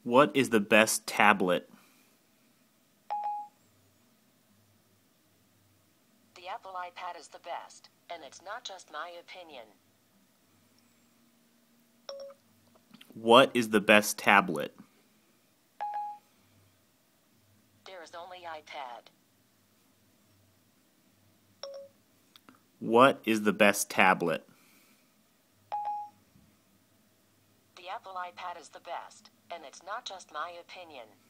What is the best tablet? The Apple iPad is the best, and it's not just my opinion. What is the best tablet? There is only iPad. What is the best tablet? The Apple iPad is the best, and it's not just my opinion.